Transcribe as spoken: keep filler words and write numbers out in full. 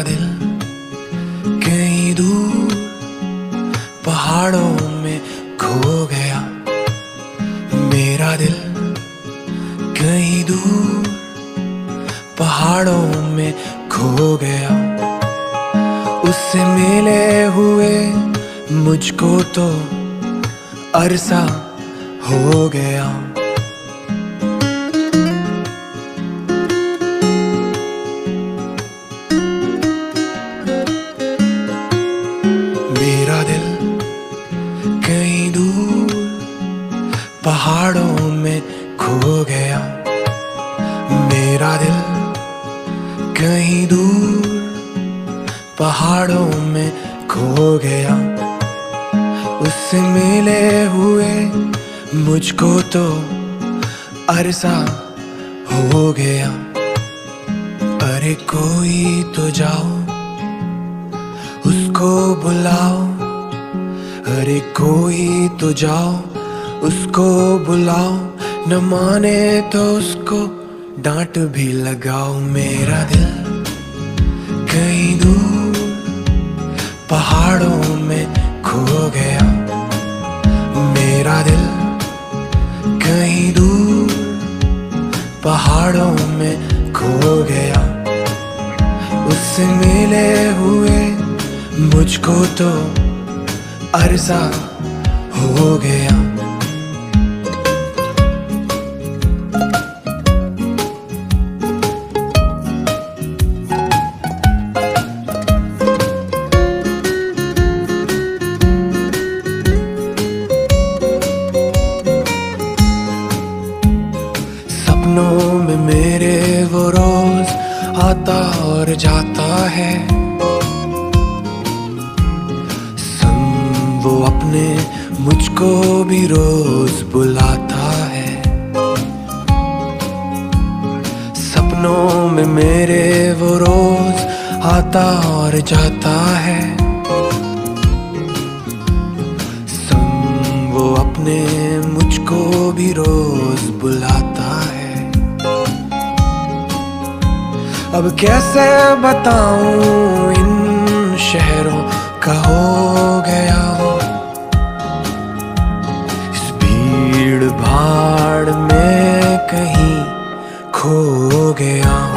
दिल कहीं दूर पहाड़ों में खो गया। मेरा दिल कहीं दूर पहाड़ों में खो गया। उससे मिले हुए मुझको तो अरसा हो गया। मेरा दिल कहीं दूर पहाड़ों में खो गया। मेरा दिल कहीं दूर पहाड़ों में खो गया। उससे मिले हुए मुझको तो अरसा हो गया। अरे कोई तो जाओ उसको बुलाओ, अरे कोई तो जाओ उसको बुलाओ, न माने तो उसको डांट भी लगाओ। मेरा दिल कहीं दूर पहाड़ों में खो गया। मेरा दिल कहीं दूर पहाड़ों में खो गया। उससे मिले हुए मुझको तो अरसा हो गया। सपनों में मेरे वो रोज आता और जाता है। वो अपने मुझको भी रोज बुलाता है। सपनों में मेरे वो रोज आता और जाता है। संग वो अपने मुझको भी रोज बुलाता है। अब कैसे बताऊं इन शहरों का हो गया वो, इस भीड़ भाड़ में कहीं खो गया।